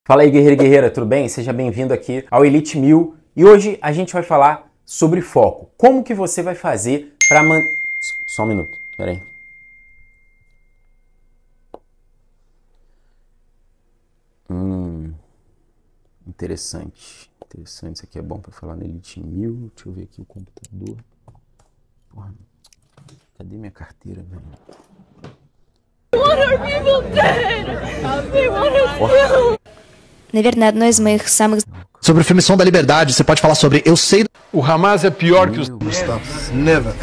Fala aí, guerreiro e guerreira, tudo bem? Seja bem-vindo aqui ao Elite 1000 e hoje a gente vai falar sobre foco. Como que você vai fazer para Só um minuto, peraí. Interessante. Interessante, isso aqui é bom para falar no Elite 1000. Deixa eu ver aqui o computador. Porra, cadê minha carteira, velho? Наверное, одно из моих самых... Sobre o filme Som da Liberdade, você pode falar sobre Eu Sei... O Hamas é pior que os... Never.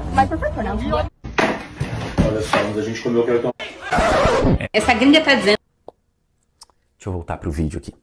Olha só, mas a gente comeu o cartão. Essa gringa tá dizendo... Deixa eu voltar pro vídeo aqui.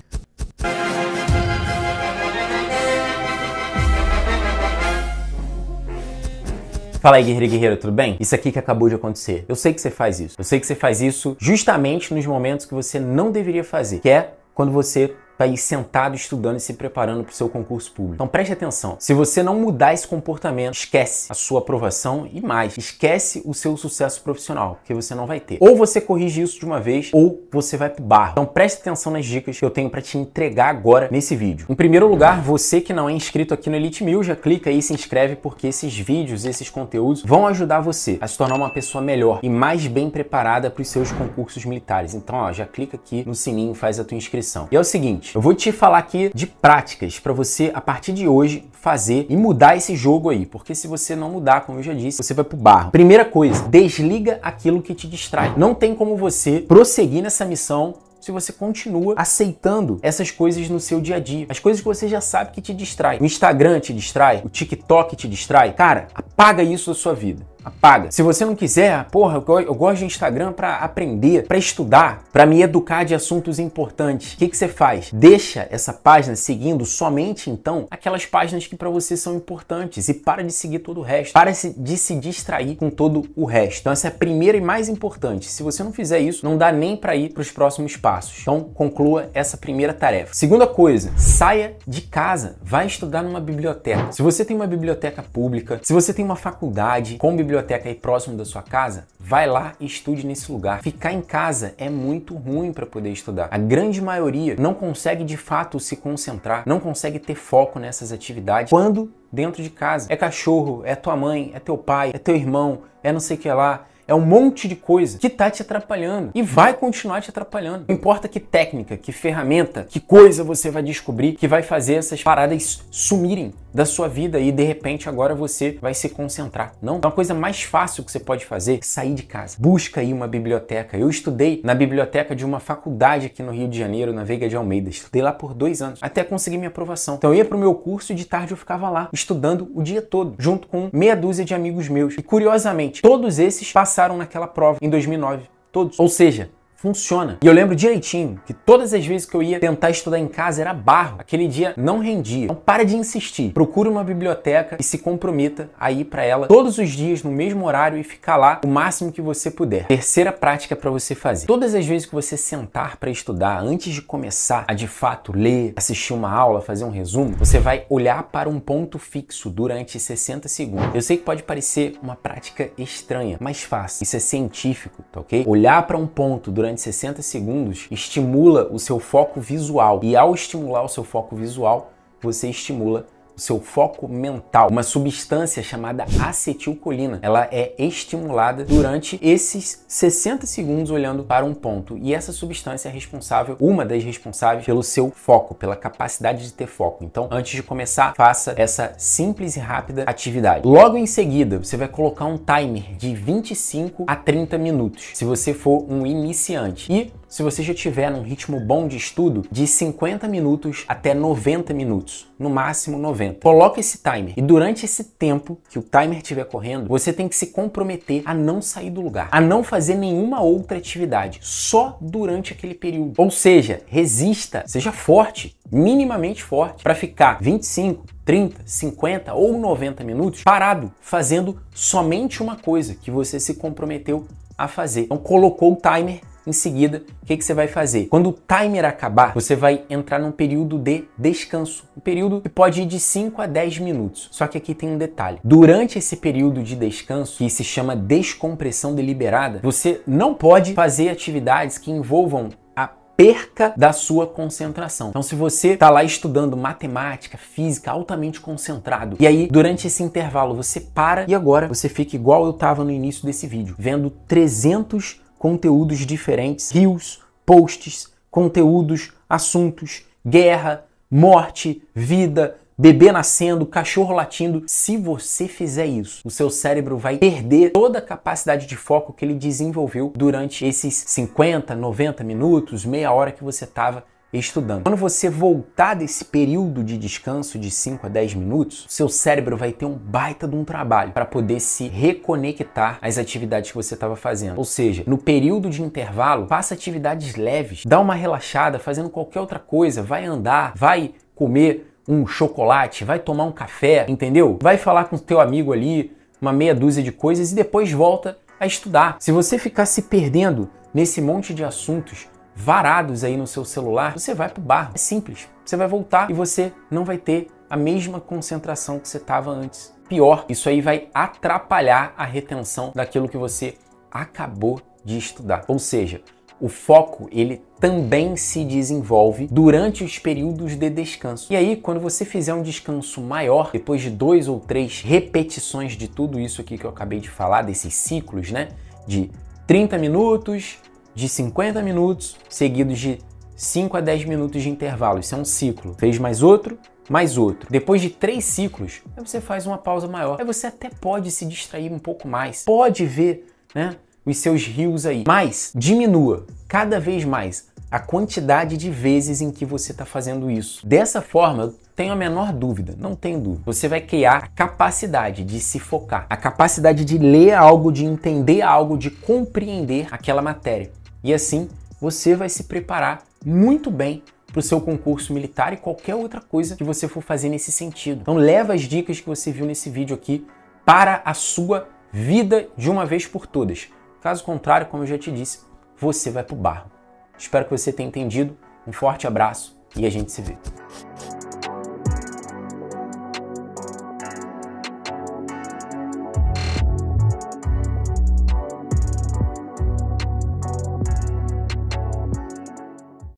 Fala aí, guerreiro e guerreira, tudo bem? Isso aqui que acabou de acontecer. Eu sei que você faz isso. Eu sei que você faz isso justamente nos momentos que você não deveria fazer, que é quando você tá aí sentado estudando e se preparando para o seu concurso público. Então preste atenção. Se você não mudar esse comportamento, esquece a sua aprovação e mais, esquece o seu sucesso profissional, que você não vai ter. Ou você corrige isso de uma vez, ou você vai pro barro. Então preste atenção nas dicas que eu tenho para te entregar agora nesse vídeo. Em primeiro lugar, você que não é inscrito aqui no Elite 1000, já clica aí e se inscreve, porque esses vídeos, esses conteúdos vão ajudar você a se tornar uma pessoa melhor e mais bem preparada para os seus concursos militares. Então, ó, já clica aqui no sininho e faz a tua inscrição. E é o seguinte, eu vou te falar aqui de práticas para você, a partir de hoje, fazer e mudar esse jogo aí, porque se você não mudar, como eu já disse, você vai pro barro. Primeira coisa, desliga aquilo que te distrai. Não tem como você prosseguir nessa missão se você continua aceitando essas coisas no seu dia a dia. As coisas que você já sabe que te distrai. O Instagram te distrai, o TikTok te distrai. Cara, apaga isso da sua vida. Apaga. Se você não quiser, porra, eu gosto de Instagram para aprender, para estudar, para me educar de assuntos importantes. O que você faz? Deixa essa página seguindo somente, então, aquelas páginas que para você são importantes e para de seguir todo o resto. Para de se distrair com todo o resto. Então, essa é a primeira e mais importante. Se você não fizer isso, não dá nem para ir para os próximos passos. Então, conclua essa primeira tarefa. Segunda coisa, saia de casa. Vai estudar numa biblioteca. Se você tem uma biblioteca pública, se você tem uma faculdade com biblioteca aí próximo da sua casa, vai lá e estude nesse lugar. Ficar em casa é muito ruim para poder estudar. A grande maioria não consegue de fato se concentrar, não consegue ter foco nessas atividades quando dentro de casa. É cachorro, é tua mãe, é teu pai, é teu irmão, é não sei o que lá. É um monte de coisa que tá te atrapalhando e vai continuar te atrapalhando. Não importa que técnica, que ferramenta, que coisa você vai descobrir que vai fazer essas paradas sumirem da sua vida e de repente agora você vai se concentrar. Não. Então a coisa mais fácil que você pode fazer é sair de casa. Busca aí uma biblioteca. Eu estudei na biblioteca de uma faculdade aqui no Rio de Janeiro, na Veiga de Almeida. Estudei lá por 2 anos, até conseguir minha aprovação. Então eu ia pro meu curso e de tarde eu ficava lá, estudando o dia todo, junto com meia dúzia de amigos meus. E curiosamente, todos esses passaram naquela prova em 2009. Todos. Ou seja, funciona. E eu lembro direitinho que todas as vezes que eu ia tentar estudar em casa era barro. Aquele dia não rendia. Então para de insistir. Procure uma biblioteca e se comprometa a ir para ela todos os dias no mesmo horário e ficar lá o máximo que você puder. Terceira prática para você fazer. Todas as vezes que você sentar para estudar, antes de começar a de fato ler, assistir uma aula, fazer um resumo, você vai olhar para um ponto fixo durante 60 segundos. Eu sei que pode parecer uma prática estranha, mas fácil. Isso é científico, tá ok? Olhar para um ponto durante 60 segundos estimula o seu foco visual. E ao estimular o seu foco visual, você estimula o seu foco mental. Uma substância chamada acetilcolina. Ela é estimulada durante esses 60 segundos olhando para um ponto. E essa substância é responsável, uma das responsáveis pelo seu foco, pela capacidade de ter foco. Então, antes de começar, faça essa simples e rápida atividade. Logo em seguida, você vai colocar um timer de 25 a 30 minutos, se você for um iniciante. E se você já tiver num ritmo bom de estudo, de 50 minutos até 90 minutos, no máximo 90. Coloque esse timer e durante esse tempo que o timer estiver correndo, você tem que se comprometer a não sair do lugar, a não fazer nenhuma outra atividade, só durante aquele período. Ou seja, resista, seja forte, minimamente forte, para ficar 25, 30, 50 ou 90 minutos parado, fazendo somente uma coisa que você se comprometeu a fazer. Então colocou o timer. Em seguida, o que você vai fazer? Quando o timer acabar, você vai entrar num período de descanso. Um período que pode ir de 5 a 10 minutos. Só que aqui tem um detalhe. Durante esse período de descanso, que se chama descompressão deliberada, você não pode fazer atividades que envolvam a perca da sua concentração. Então, se você está lá estudando matemática, física, altamente concentrado, e aí, durante esse intervalo, você para e agora você fica igual eu estava no início desse vídeo, vendo 300 conteúdos diferentes, reels, posts, conteúdos, assuntos, guerra, morte, vida, bebê nascendo, cachorro latindo. Se você fizer isso, o seu cérebro vai perder toda a capacidade de foco que ele desenvolveu durante esses 50, 90 minutos, meia hora que você estava estudando. Quando você voltar desse período de descanso de 5 a 10 minutos, o seu cérebro vai ter um baita de um trabalho para poder se reconectar às atividades que você estava fazendo. Ou seja, no período de intervalo, faça atividades leves, dá uma relaxada fazendo qualquer outra coisa, vai andar, vai comer um chocolate, vai tomar um café, entendeu? Vai falar com o teu amigo ali, uma meia dúzia de coisas e depois volta a estudar. Se você ficar se perdendo nesse monte de assuntos varados aí no seu celular, você vai pro bar. É simples. Você vai voltar e você não vai ter a mesma concentração que você estava antes. Pior, isso aí vai atrapalhar a retenção daquilo que você acabou de estudar. Ou seja, o foco, ele também se desenvolve durante os períodos de descanso. E aí, quando você fizer um descanso maior, depois de 2 ou 3 repetições de tudo isso aqui que eu acabei de falar, desses ciclos, né? De 30 minutos, de 50 minutos, seguidos de 5 a 10 minutos de intervalo. Isso é um ciclo. Fez mais outro, mais outro. Depois de 3 ciclos, aí você faz uma pausa maior. Aí você até pode se distrair um pouco mais. Pode ver, né, os seus reels aí. Mas diminua cada vez mais a quantidade de vezes em que você está fazendo isso. Dessa forma, eu tenho a menor dúvida, não tenho dúvida, você vai criar a capacidade de se focar, a capacidade de ler algo, de entender algo, de compreender aquela matéria. E assim, você vai se preparar muito bem para o seu concurso militar e qualquer outra coisa que você for fazer nesse sentido. Então leva as dicas que você viu nesse vídeo aqui para a sua vida de uma vez por todas. Caso contrário, como eu já te disse, você vai pro barro. Espero que você tenha entendido. Um forte abraço e a gente se vê.